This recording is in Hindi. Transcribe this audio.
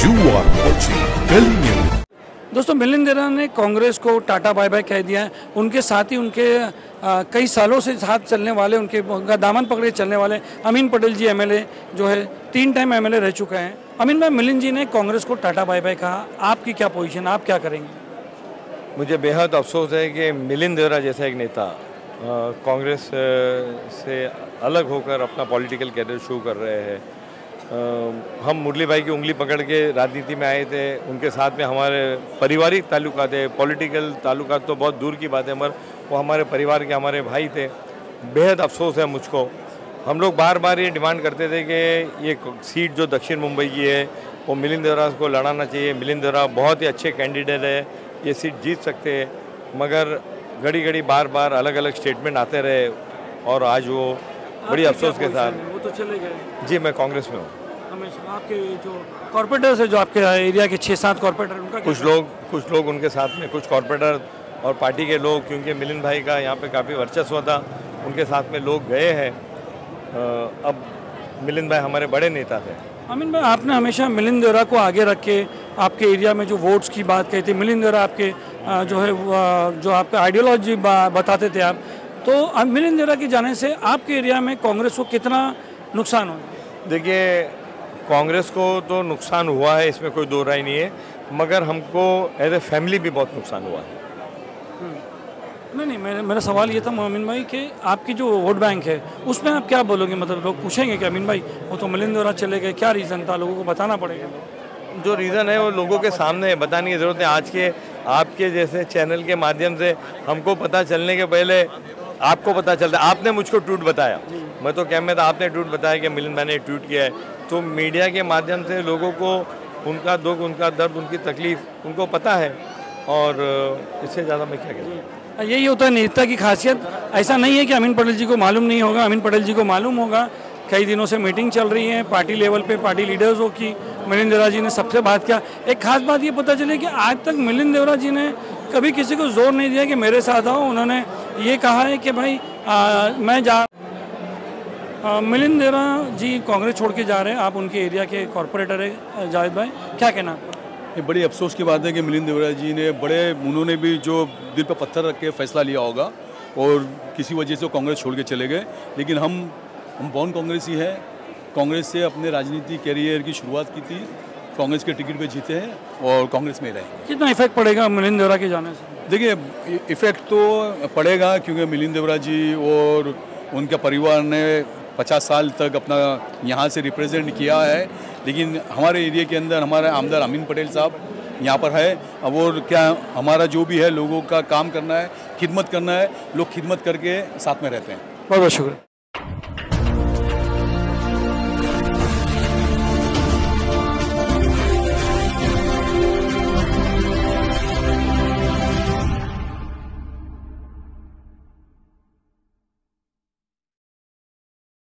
You are watching Kali News. दोस्तों, मिलिंद देवरा ने कांग्रेस को टाटा बाय बाय कह दिया है। उनके साथ ही उनके कई सालों से साथ चलने वाले, उनका दामन पकड़े चलने वाले अमीन पटेल जी एमएलए जो है 3 टाइम एमएलए रह चुके हैं। अमीन भाई, मिलिंद जी ने कांग्रेस को टाटा बाय बाय कहा, आपकी क्या पोजीशन, आप क्या करेंगे? मुझे बेहद अफसोस है कि मिलिंद देवरा जैसा एक नेता कांग्रेस से अलग होकर अपना पॉलिटिकल कैरियर शुरू कर रहे हैं। हम मुरली भाई की उंगली पकड़ के राजनीति में आए थे, उनके साथ में हमारे पारिवारिक ताल्लुकात है, पॉलिटिकल ताल्लुकात तो बहुत दूर की बात है, मगर वो हमारे परिवार के हमारे भाई थे। बेहद अफसोस है मुझको। हम लोग बार बार ये डिमांड करते थे कि ये सीट जो दक्षिण मुंबई की है वो मिलिंद देवरा को लड़ाना चाहिए। मिलिंद देवरा बहुत ही अच्छे कैंडिडेट है, ये सीट जीत सकते हैं, मगर घड़ी घड़ी बार बार अलग अलग स्टेटमेंट आते रहे और आज वो बड़ी अफसोस के साथ वो तो चले गए। जी, मैं कांग्रेस में हूँ। हमेशा आपके जो कॉर्पोरेटर्स है, जो आपके एरिया के 6-7 कॉर्पोरेटर, उनका कुछ लोग उनके साथ में, कुछ कॉर्पोरेटर और पार्टी के लोग, क्योंकि मिलिंद भाई का यहाँ पे काफ़ी वर्चस्व था, उनके साथ में लोग गए हैं। अब मिलिंद भाई हमारे बड़े नेता थे। अमीन भाई, आपने हमेशा मिलिंद देवरा को आगे रख के आपके एरिया में जो वोट्स की बात कही थी, मिलिंद देवरा आपके जो है जो आपका आइडियोलॉजी बताते थे आप, तो अब मिलिंद देवरा के जाने से आपके एरिया में कांग्रेस को कितना नुकसान हो? देखिए, कांग्रेस को तो नुकसान हुआ है, इसमें कोई दो राय नहीं है, मगर हमको एज ए फैमिली भी बहुत नुकसान हुआ है। नहीं, मेरा सवाल ये था अमीन भाई कि आपकी जो वोट बैंक है उसमें आप क्या बोलोगे? मतलब लोग पूछेंगे कि अमीन भाई वो तो मिलिंद देवरा चले गए, क्या रीज़न था? लोगों को बताना पड़ेगा। जो रीज़न है वो लोगों के सामने है, बताने की ज़रूरत है। आज के आपके जैसे चैनल के माध्यम से हमको पता चलने के पहले आपको पता चलता है। आपने मुझको ट्वीट बताया, मैं तो क्या में था, आपने ट्वीट बताया कि मिलिंद भाई ने ट्वीट किया है, तो मीडिया के माध्यम से लोगों को उनका दुख, उनका दर्द, उनकी तकलीफ़ उनको पता है, और इससे ज़्यादा मैं क्या कहूँ। यही होता है नेता की खासियत। ऐसा नहीं है कि अमीन पटेल जी को मालूम नहीं होगा, अमीन पटेल जी को मालूम होगा। कई दिनों से मीटिंग चल रही है पार्टी लेवल पे, पार्टी लीडर्सों की। मिलिंद देवरा जी ने सबसे बात किया। एक खास बात ये पता चली कि आज तक मिलिंद देवरा जी ने कभी किसी को जोर नहीं दिया कि मेरे साथ आओ। उन्होंने ये कहा है कि भाई मैं मिलिंद देवरा जी कांग्रेस छोड़ के जा रहे हैं। आप उनके एरिया के कॉर्पोरेटर है जावेद भाई, क्या कहना? ये बड़ी अफसोस की बात है कि मिलिंद देवरा जी ने उन्होंने भी जो दिल पर पत्थर रख के फैसला लिया होगा और किसी वजह से कांग्रेस छोड़ के चले गए। लेकिन हम बॉर्न कांग्रेसी हैं, कांग्रेस से अपने राजनीति कैरियर की शुरुआत की थी, कांग्रेस के टिकट पे जीते हैं और कांग्रेस में रहेंगे। कितना इफेक्ट पड़ेगा मिलिंद देवरा के जाने से? देखिए, इफेक्ट तो पड़ेगा, क्योंकि मिलिंद देवरा जी और उनके परिवार ने 50 साल तक अपना यहाँ से रिप्रेजेंट किया है। लेकिन हमारे एरिया के अंदर हमारे आमदार अमीन पटेल साहब यहाँ पर है। अब और क्या, हमारा जो भी है लोगों का काम करना है, खिदमत करना है, लोग खिदमत करके साथ में रहते हैं। बहुत बहुत शुक्रिया।